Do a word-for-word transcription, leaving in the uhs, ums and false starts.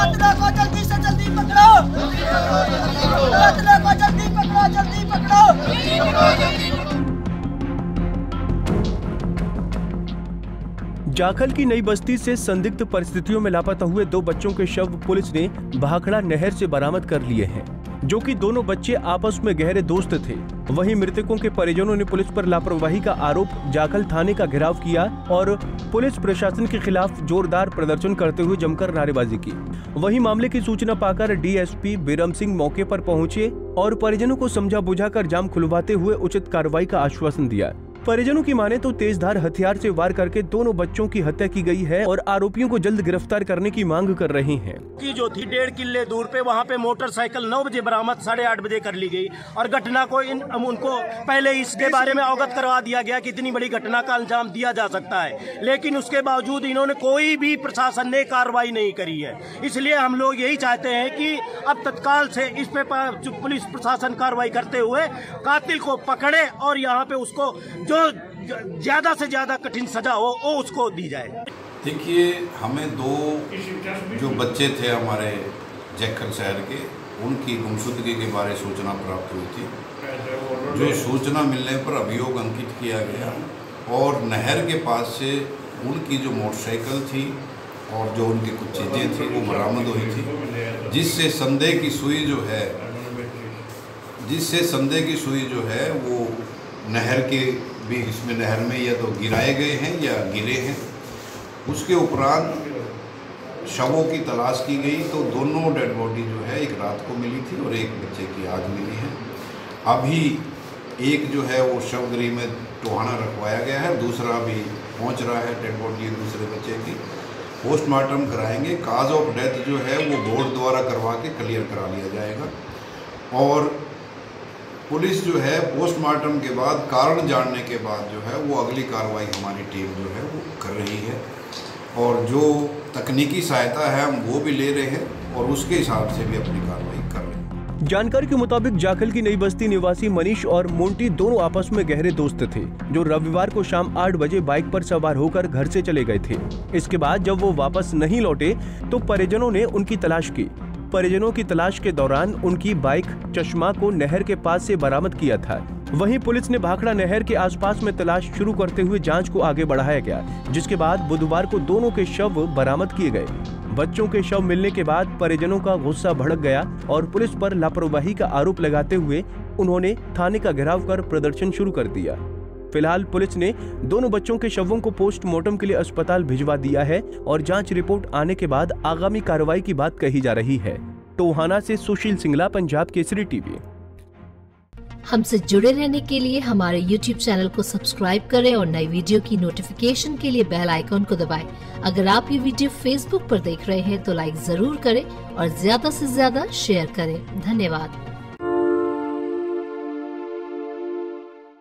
कातिलों को जल्दी से जल्दी पकड़ो, कातिलों को जल्दी पकड़ो, जल्दी पकड़ो। जाखल की नई बस्ती से संदिग्ध परिस्थितियों में लापता हुए दो बच्चों के शव पुलिस ने भाखड़ा नहर से बरामद कर लिए हैं, जो कि दोनों बच्चे आपस में गहरे दोस्त थे। वहीं मृतकों के परिजनों ने पुलिस पर लापरवाही का आरोप जाखल थाने का घेराव किया और पुलिस प्रशासन के खिलाफ जोरदार प्रदर्शन करते हुए जमकर नारेबाजी की। वहीं मामले की सूचना पाकर डीएसपी बिरम सिंह मौके पर पहुंचे और परिजनों को समझा बुझाकर जाम खुलवाते हुए उचित कार्रवाई का आश्वासन दिया। परिजनों की माने तो तेजधार हथियार से वार करके दोनों बच्चों की हत्या की गई है और आरोपियों को जल्द गिरफ्तार करने की मांग कर रहे हैं। की जो थी डेढ़ किले दूर पे, वहाँ पे मोटरसाइकिल नौ बजे बरामद, साढ़े आठ बजे कर ली गई और घटना को इन उनको पहले इसके बारे में अवगत करवा दिया गया कि इतनी बड़ी घटना का अंजाम दिया जा सकता है, लेकिन उसके बावजूद इन्होंने कोई भी प्रशासन ने कार्रवाई नहीं करी है। इसलिए हम लोग यही चाहते हैं कि अब तत्काल से इस पे पुलिस प्रशासन कार्रवाई करते हुए कातिल को पकड़े और यहाँ पे उसको जो ज्यादा से ज्यादा कठिन सजा हो वो उसको दी जाए। देखिए, हमें दो जो बच्चे थे हमारे जाखल शहर के, उनकी गुमशुदगी के बारे में सूचना प्राप्त हुई थी। जो सूचना मिलने पर अभियोग अंकित किया गया और नहर के पास से उनकी जो मोटरसाइकिल थी और जो उनकी कुछ चीज़ें थी वो बरामद हुई थी, जिससे संदेह की सुई जो है जिससे संदेह की सुई जो है वो नहर के भी इसमें नहर में या तो गिराए गए हैं या गिरे हैं। उसके उपरांत शवों की तलाश की गई तो दोनों डेड बॉडी जो है एक रात को मिली थी और एक बच्चे की आज मिली है। अभी एक जो है वो शवगृह में टोहाना रखवाया गया है, दूसरा भी पहुंच रहा है डेड बॉडी दूसरे बच्चे की। पोस्टमार्टम कराएंगे, काज ऑफ डेथ जो है वो बोर्ड द्वारा करवा के क्लियर करा लिया जाएगा और पुलिस जो है पोस्टमार्टम के बाद कारण जानने के बाद जो है वो अगली कार्रवाई हमारी टीम जो है वो कर रही है और जो तकनीकी सहायता है हम वो भी ले रहे हैं और उसके हिसाब से भी अपनी कार्रवाई कर रहे हैं। जानकारी के मुताबिक जाखल की नई बस्ती निवासी मनीष और मोंटी दोनों आपस में गहरे दोस्त थे, जो रविवार को शाम आठ बजे बाइक पर सवार होकर घर से चले गए थे। इसके बाद जब वो वापस नहीं लौटे तो परिजनों ने उनकी तलाश की। परिजनों की तलाश के दौरान उनकी बाइक चश्मा को नहर के पास से बरामद किया था। वहीं पुलिस ने भाखड़ा नहर के आसपास में तलाश शुरू करते हुए जांच को आगे बढ़ाया गया, जिसके बाद बुधवार को दोनों के शव बरामद किए गए। बच्चों के शव मिलने के बाद परिजनों का गुस्सा भड़क गया और पुलिस पर लापरवाही का आरोप लगाते हुए उन्होंने थाने का घेराव कर प्रदर्शन शुरू कर दिया। फिलहाल पुलिस ने दोनों बच्चों के शवों को पोस्टमार्टम के लिए अस्पताल भिजवा दिया है और जांच रिपोर्ट आने के बाद आगामी कार्रवाई की बात कही जा रही है। टोहाना से सुशील सिंगला, पंजाब केसरी टीवी। हमसे जुड़े रहने के लिए हमारे यूट्यूब चैनल को सब्सक्राइब करें और नई वीडियो की नोटिफिकेशन के लिए बेल आइकॉन को दबाएं। अगर आप ये वीडियो फेसबुक पर देख रहे हैं तो लाइक जरूर करें और ज्यादा से ज्यादा शेयर करें। धन्यवाद।